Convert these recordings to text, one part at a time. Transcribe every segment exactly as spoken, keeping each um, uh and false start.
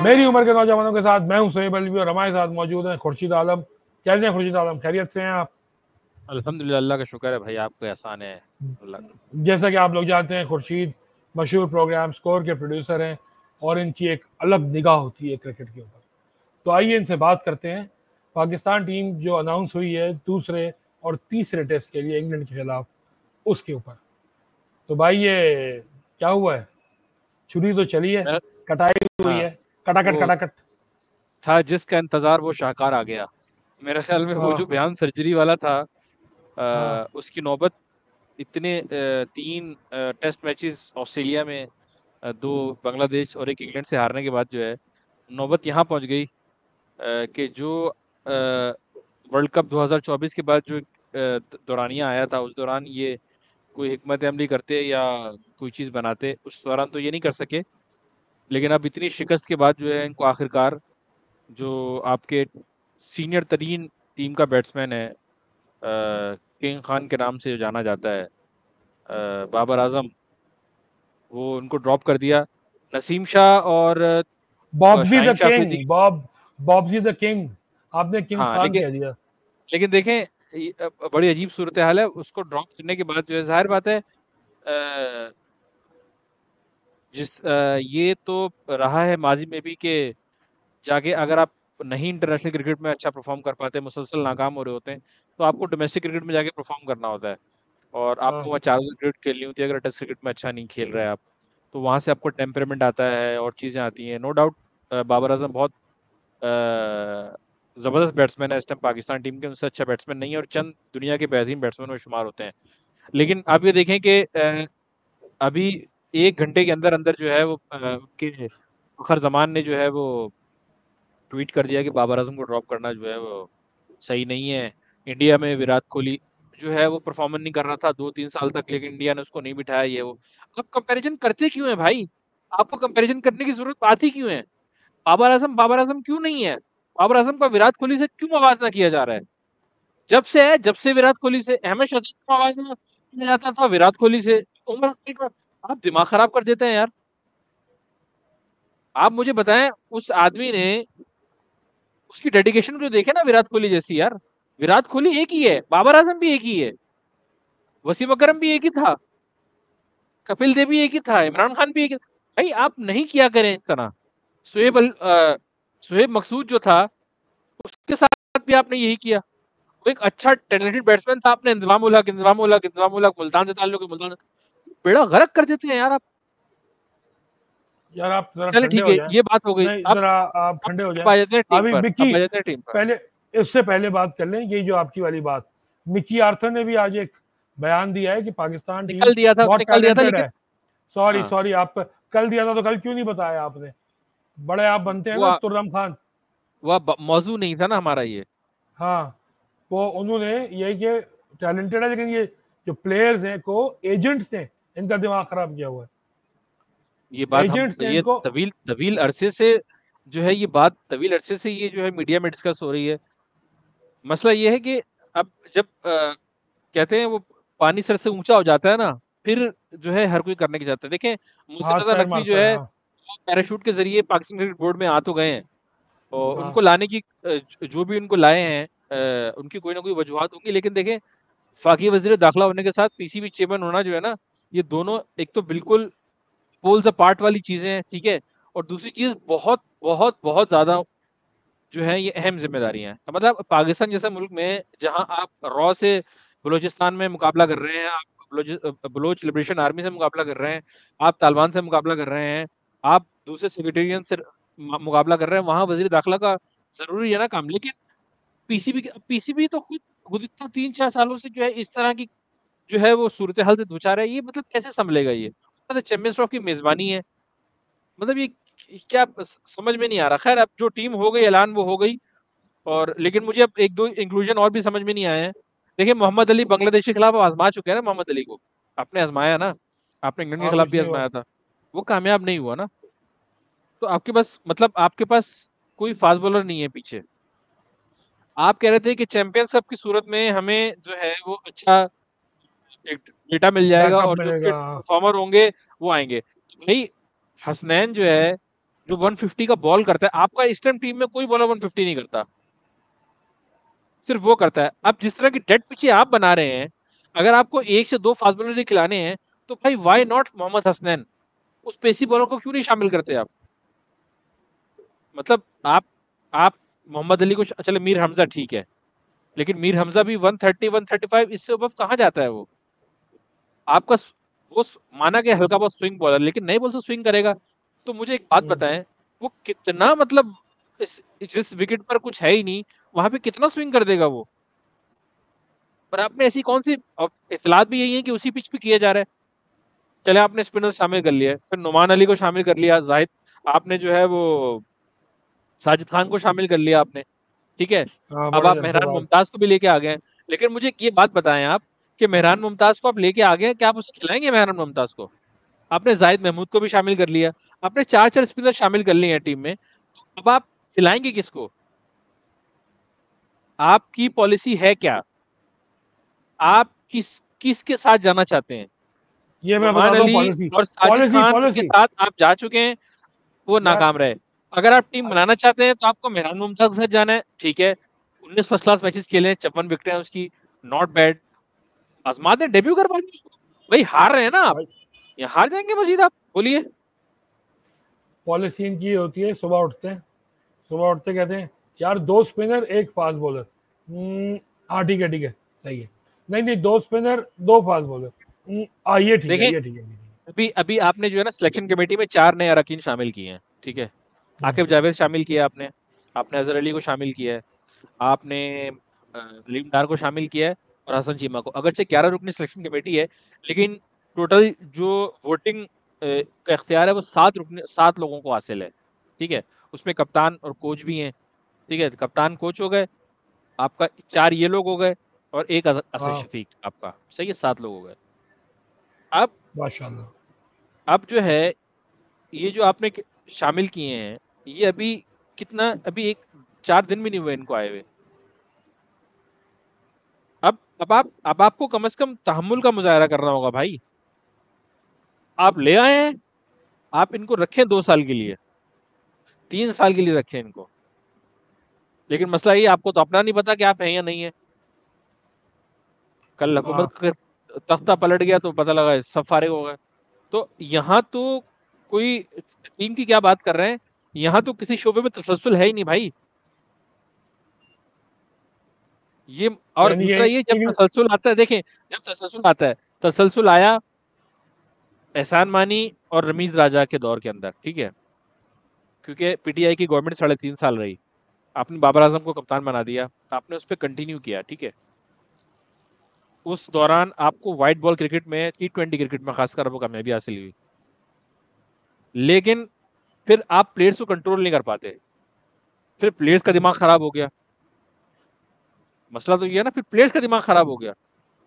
मेरी उम्र के नौजवानों के साथ मैं हूं सोहेब अलवी और हमारे साथ मौजूद हैं खुर्शीद आलम। कैसे हैं खुर्शीद आलम, खैरियत से हैं आप? अल्हम्दुलिल्लाह, अल्लाह का शुक्र है भाई, आपको एहसान है अल्लाह का। जैसा कि आप लोग जानते हैं, खुर्शीद मशहूर प्रोग्राम स्कोर के प्रोड्यूसर हैं और इनकी एक अलग निगाह होती है क्रिकेट के ऊपर। तो आइए इनसे बात करते हैं। पाकिस्तान टीम जो अनाउंस हुई है दूसरे और तीसरे टेस्ट के लिए इंग्लैंड के खिलाफ, उसके ऊपर। तो भाई ये क्या हुआ है? छुरी तो चली है, मेरा कटाई हुई हाँ, है, कटाकट वो कटाकट। था जिसका इंतजार वो शाहकार आ गया। मेरे ख्याल में वो जो हाँ बयान सर्जरी वाला था, हाँ आ, उसकी नौबत इतने आ, तीन आ, टेस्ट मैचेस ऑस्ट्रेलिया में, आ, दो बांग्लादेश और एक इंग्लैंड से हारने के बाद जो है नौबत यहाँ पहुंच गई, आ, कि जो वर्ल्ड कप दो हज़ार चौबीस के बाद जो आ, दौरानिया आया था, उस दौरान ये कोई हिकमत अमली करते या कोई चीज़ बनाते, उस दौरान तो ये नहीं कर सके। लेकिन अब इतनी शिकस्त के बाद जो है इनको आखिरकार, जो आपके सीनियर तरीन टीम का बैट्समैन है, किंग खान के नाम से जो जाना जाता है, अ, बाबर आजम, वो उनको ड्रॉप कर दिया। नसीम शाह और uh, Bobji Shaheen the Shah Afridi. King, Bob Bobji the king. आपने किंग हाँ, खान लेकिन कह दिया। लेकिन देखें, ये, अ, बड़ी अजीब सूरत हाल है। उसको ड्रॉप करने के बाद जो है, जाहिर बात है, अ, जिस अ, ये तो रहा है माजी में भी कि जाके अगर आप नहीं इंटरनेशनल क्रिकेट में अच्छा परफॉर्म कर पाते, मुसलसल नाकाम हो रहे होते हैं, तो आपको डोमेस्टिक क्रिकेट में जाके परफॉर्म करना होता है। और आपको हाँ वहाँ चारों क्रिकेट खेलनी होती है। अगर टेस्ट क्रिकेट में अच्छा नहीं खेल रहे हैं आप, तो वहाँ से आपको टेम्परामेंट आता है और चीज़ें आती हैं। नो डाउट बाबर आजम बहुत अ, ज़बरदस्त बैट्समैन है इस टाइम पाकिस्तान टीम के। उनसे अच्छा बैट्समैन नहीं है और चंद दुनिया के बेहतरीन बैट्समैन में शुमार होते हैं। लेकिन आप ये देखें कि अ, अभी एक घंटे के अंदर अंदर जो है वो अ, उनके फखर जमान ने जो है वो ट्वीट कर दिया कि बाबर आजम को ड्रॉप करना जो है वो सही नहीं है। इंडिया में विराट कोहली जो है वो परफॉर्मेंस नहीं कर रहा था दो तीन साल तक, लेकिन इंडिया ने उसको नहीं बिठाया। ये वो आप कंपैरिजन करते क्यों है भाई? आपको कंपैरिजन करने की जरूरत आती क्यों है? बाबर आजम बाबर आजम क्यों नहीं है? बाबर आजम का विराट कोहली से क्यों आवाज ना किया जा रहा है? जब से है, जब से विराट कोहली से अहमद शहजाद को आवाज ना किया जाता था, विराट कोहली से उमर का। आप दिमाग खराब कर देते हैं यार। आप मुझे बताएं, उस आदमी ने उसकी डेडिकेशन को देखे ना, विराट कोहली जैसी यार। विराट कोहली एक ही है, बाबर आजम भी एक ही है, वसीम अकरम भी एक ही था, कपिल देव भी एक ही था, इमरान खान भी एक ही था। भाई आप नहीं किया करें इस तरह। शुएब अल- अ, शुएब मकसूद जो था, उसके साथ भी आपने यही किया। वो एक अच्छा टैलेंटेड बैट्समैन था, आपने इंजमाम उल हक इंजमाम उल हक इंजमाम उल हक मुल्तान से ताल्लुक है, मुल्तान बेड़ा गर्क कर देते हैं यार आप। यार, आप जरा चलिए ठंडे ठीक हो है, जाएं। ये बात हो गई। नहीं, अब जरा आप अब ठंडे हो अब जाएं। आ जाते हैं टीम अभी पर, अब मिकी, आ जाते हैं टीम पर। पहले इससे पहले बात कर लें, ये जो आपकी वाली बात, मिकी आर्थर ने भी आज एक बयान दिया है कि पाकिस्तान टीम निकल दिया था, बहुत निकल दिया था, टैलेंटेड लेकिन है। सॉरी हाँ, सॉरी, आप कल दिया था तो कल क्यों नहीं बताया आपने? बड़े आप बनते हैं वो ना, आ- तुर्रम खान। वो ब- मौजू नहीं था ना हमारा ये। हाँ, वो उन्होंने यही कि टैलेंटेड है, लेकिन ये जो प्लेयर्स हैं को एजेंट्स ने इनका दिमाग खराब किया हुआ ये है। बात हम एजेंट्स ने ये इनको। तवील तवील अरसे से जो है, ये बात तवील अरसे से ये जो है मीडिया में डिस्कस हो रही है। मसला ये है कि अब जब अ, कहते हैं वो पानी सर से ऊंचा हो जाता है ना, फिर जो है हर कोई करने की जाता है। देखें, मोहसिन हाथ रजा पैर नकवी जो मारता है, है हाँ। वो पैराशूट के जरिए पाकिस्तान क्रिकेट बोर्ड में आ तो गए हैं, और हाँ उनको लाने की अ, जो भी उनको लाए हैं, अ, उनकी कोई ना कोई वजूहत होंगी। लेकिन देखें, फाकी वजीर दाखिला होने के साथ पीसीबी चेयरमैन होना जो है ना, ये दोनों एक तो बिल्कुल पोल्स अपार्ट वाली चीजें हैं, ठीक है। और दूसरी चीज, बहुत बहुत बहुत ज्यादा जो है ये अहम जिम्मेदारियां हैं। मतलब पाकिस्तान जैसे मुल्क में, जहां आप रॉ से बलूचिस्तान में मुकाबला कर रहे हैं, आप बलोच बलोच लिबरेशन आर्मी से मुकाबला कर रहे हैं, आप तालिबान से मुकाबला कर रहे हैं, आप दूसरे सेक्रेटेरियन से मु- मुकाबला कर रहे हैं, वहां वजीर दाखिला का जरूरी है ना काम। लेकिन पीसीबी पीसीबी तो खुद गुज़िश्ता तीन चार सालों से जो है इस तरह की जो है वो सूरत हाल से दो चार है। ये मतलब कैसे संभलेगा ये? मतलब चैंपियंस ट्रॉफी की मेजबानी है, मतलब ये क्या स- समझ में नहीं आ रहा। खैर, अब जो टीम हो गई ऐलान वो हो गई। और लेकिन मुझे अब एक दो इंक्लूजन और भी समझ में नहीं आए हैं। देखिए, मोहम्मद अली बांग्लादेश के खिलाफ आजमा चुके हैं ना, मोहम्मद अली को आपने आजमाया ना, आपने इंग्लैंड के हाँ, खिलाफ कुछ भी नहीं हुआ। आजमाया था, वो कामयाब नहीं हुआ ना। तो आपके पास, मतलब आपके पास कोई फास्ट बॉलर नहीं है पीछे। आप कह रहे थे कि चैंपियंस कप की सूरत में हमें जो है वो अच्छा एक डेटा मिल जाएगा बैकअप और जो उसके मिलेगा। परफॉर्मर होंगे वो आएंगे। तो भाई, हसनैन जो है जो एक सौ पचास का बॉल करता है, आपका इस टाइम टीम में कोई बॉलर एक सौ पचास नहीं करता, सिर्फ वो करता है। अब जिस तरह की डेड पिचे आप बना रहे हैं, अगर आपको एक से दो फास्ट बॉलर खिलाने हैं तो भाई व्हाई नॉट मोहम्मद हसनैन, उस पेसी बॉलर को क्यों नहीं शामिल करते आप? मतलब आप आप मोहम्मद अली को, चलो मीर हमजा ठीक है, लेकिन मीर हमजा भी एक सौ तीस एक सौ पैंतीस इससे अबव कहां जाता है वो? आपका वो माना गया हल्का बहुत स्विंग बॉलर, लेकिन नए बॉल से स्विंग करेगा। तो मुझे एक बात बताएं, वो कितना मतलब इस जिस विकेट पर कुछ है ही नहीं वहां पे कितना स्विंग कर देगा वो? पर आपने ऐसी कौन सी, इतलात भी यही है कि उसी पिच पे किया जा रहा है। चले आपने स्पिनर शामिल कर लिया, फिर नुमान अली को शामिल कर लिया, जाहिद आपने जो है वो साजिद खान को शामिल कर लिया आपने, ठीक है। हाँ, अब बड़े आप जरसे मेहरान बाद। मुमताज को भी लेके आ गए हैं, लेकिन मुझे ये बात बताएं आप कि मेहरान मुमताज को आप लेके आ गए हैं, क्या आप उसे खिलाएंगे मेहरान मुमताज को? आपने जाहिद महमूद को भी शामिल कर लिया, आपने चार चार स्पिनर शामिल कर लिए हैं टीम में, तो अब आप खिलाएंगे किसको? आपकी पॉलिसी है क्या? आप किस किसके साथ जाना चाहते हैं? ये मैं नुमान बताता हूँ अली पॉलिसी। और साजिद पॉलिसी खान के पॉलिसी साथ आप जा चुके हैं, वो यार, नाकाम रहे। अगर आप टीम बनाना चाहते हैं तो आपको मेहरान मुमताज के साथ जाना है, ठीक है। उन्नीस फर्स्ट क्लास मैचेस खेले, चौवन विकेटें हैं उसकी, नॉट बैड। आजमा दें, डेब्यू करवा दें उसको। भाई हार रहे हैं ना आप, भाई या हार जाएंगे मजीद, आप बोलिए। पॉलिसी इनकी ये होती है, सुबह उठते हैं, सुबह उठते कहते हैं यार दो स्पिनर एक फास्ट बॉलर। हम्म, हाँ ठीक है ठीक है, सही है। नहीं नहीं, दो स्पिनर दो फास्ट बॉलर। हम्म, हाँ ये ठीक है, देखें, ये ठीक है, ये ठीक है। अभी अभी आपने जो है ना सिलेक्शन कमेटी में चार नए अरकान शामिल किए हैं, ठीक है। हम्म, आकिब जावेद शामिल किया आपने, आपने अजहर अली को शामिल किया है, आपने अ, सलीम डार को शामिल किया है, और हसन चीमा को। अगरचे ग्यारह रुकनी सिलेक्शन कमेटी है, लेकिन टोटल जो वोटिंग का इख्तियार है वो सात रुकने सात लोगों को हासिल है, ठीक है। उसमें कप्तान और कोच भी हैं, ठीक है। कप्तान कोच हो गए आपका, चार ये लोग हो गए, और एक अस- असद हाँ, शफीक आपका, सही है, सात लोग हो गए। अब माशाल्लाह। अब जो है ये जो आपने क- शामिल किए हैं, ये अभी कितना, अभी एक चार दिन भी नहीं हुए इनको आए हुए। अब अब आप अब आपको कम से कम तहम्मुल का मुजाहरा करना होगा भाई। आप ले आए हैं, आप इनको रखें दो साल के लिए, तीन साल के लिए रखें इनको, लेकिन मसला ये आपको तो अपना नहीं पता कि आप हैं या नहीं है। कल हाँ, हुकूमत का तख्ता पलट गया तो पता लगा सब फारिग हो गए। तो यहाँ तो कोई टीम की क्या बात कर रहे हैं, यहाँ तो किसी शोबे में तसलसल है ही नहीं भाई। ये, और यानी ये दूसरा ये, जब इन, तसलसल आता है, देखें, जब तसलसल आता है, तसलसल आया एहसान मानी और रमीज राजा के दौर के अंदर, ठीक है, क्योंकि पीटीआई की गवर्नमेंट साढ़े तीन साल रही, आपने बाबर आजम को कप्तान बना दिया, आपने उस पर कंटिन्यू किया, ठीक है। उस दौरान आपको व्हाइट बॉल क्रिकेट में, टी ट्वेंटी क्रिकेट में खासकर वो कामयाबी हासिल हुई, लेकिन फिर आप प्लेयर्स को कंट्रोल नहीं कर पाते, फिर प्लेयर्स का दिमाग खराब हो गया। मसला तो ये है ना, फिर प्लेयर्स का दिमाग खराब हो गया।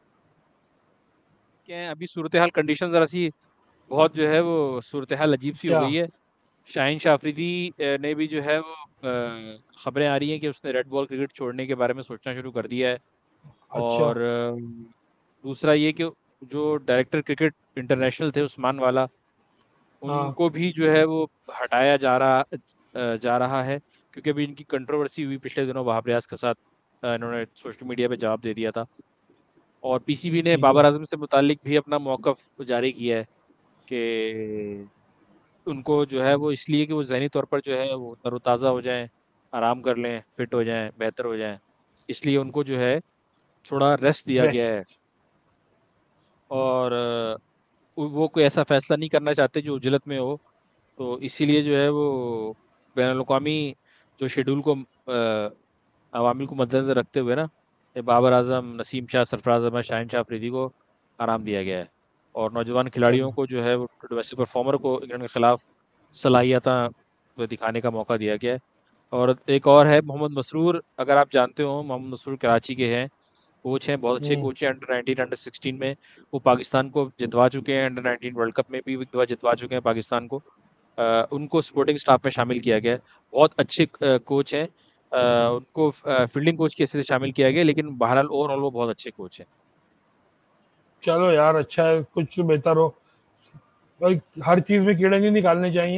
क्या है, अभी सूरत हाल कंडीशन जरा सी बहुत जो है वो सूरत हाल अजीब सी हो क्या? गई है। शाहीन शाह अफरीदी अ, ने भी जो है वो अ, खबरें आ रही हैं कि उसने रेड बॉल क्रिकेट छोड़ने के बारे में सोचना शुरू कर दिया है। अच्छा। और अ, दूसरा ये कि जो डायरेक्टर क्रिकेट इंटरनेशनल थे उस्मान वाला, हाँ, उनको भी जो है वो हटाया जा रहा अ, जा रहा है, क्योंकि अभी इनकी कंट्रोवर्सी हुई पिछले दिनों वहाब रियाज के साथ, अ, इन्होंने सोशल मीडिया पे जवाब दे दिया था। और पीसीबी ने ठीक बाबर है। आजम से मुतालिक भी अपना मौक़िफ़ जारी किया है कि उनको जो है वो इसलिए कि वो ज़हनी तौर पर जो है वो तरोताज़ा हो जाएं, आराम कर लें, फिट हो जाएं, बेहतर हो जाएं, इसलिए उनको जो है थोड़ा रेस्ट दिया गया है। रेस्ट। और अ, वो कोई ऐसा फैसला नहीं करना चाहते जो उजलत में हो, तो इसीलिए जो है वो बैनुल अक़वामी जो शेड्यूल को अ, अवामिल को मद्देनज़र रखते हुए ना, ये बाबर आजम, नसीम शाह, सरफराज अहमद, शाहीन शाह अफरीदी को आराम दिया गया है, और नौजवान खिलाड़ियों चलो। को जो है वो डोमेस्टिक परफॉर्मर को इंग्लैंड के खिलाफ सलाहियत दिखाने का मौका दिया गया है। और एक और है मोहम्मद मसरूर, अगर आप जानते हो, मोहम्मद मसरूर कराची के हैं, कोच हैं, बहुत अच्छे हम्म, कोच हैं, अंडर नाइनटीन अंडर सिक्सटीन में वो पाकिस्तान को जितवा चुके हैं, अंडर नाइनटीन वर्ल्ड कप में भी एक बार जितवा चुके हैं पाकिस्तान को। अ, उनको स्पोर्टिंग स्टाफ में शामिल किया गया है, बहुत अच्छे कोच हैं। अ, उनको फील्डिंग कोच के हिस्से से शामिल किया गया, लेकिन बहरहाल ओवरऑल वो बहुत अच्छे कोच हैं। चलो यार, अच्छा है, कुछ तो बेहतर हो। भाई हर चीज में कीड़े नहीं निकालने चाहिए।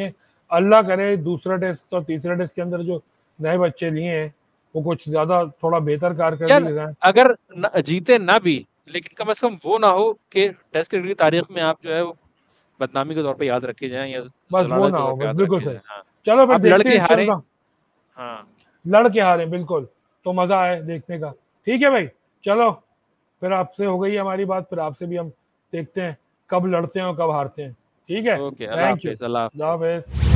अल्लाह करे दूसरा टेस्ट और तीसरा टेस्ट के अंदर जो नए बच्चे लिए हैं वो कुछ ज्यादा थोड़ा बेहतर कारकर्दगी यार दिखाएं। अगर न, जीते ना भी, लेकिन कम से कम वो ना हो कि टेस्ट क्रिकेट की तारीख में आप जो है वो बदनामी के तौर पे याद रखे जाएं या बस वो जलाल ना के तौर हो, पे बस याद बिल्कुल रखे सही। जाएं। हाँ, चलो फिर आप देखते लड़के हैं हारे। चल, हाँ लड़के हारे बिल्कुल, तो मजा आए देखने का। ठीक है भाई, चलो फिर आपसे हो गई हमारी बात, फिर आपसे भी हम देखते हैं कब लड़ते हैं और कब हारते हैं। ठीक है, ओके, अल्लाह थैंक यू, हाफिज, अल्लाह अल्लाह हाफिज। हाफिज़।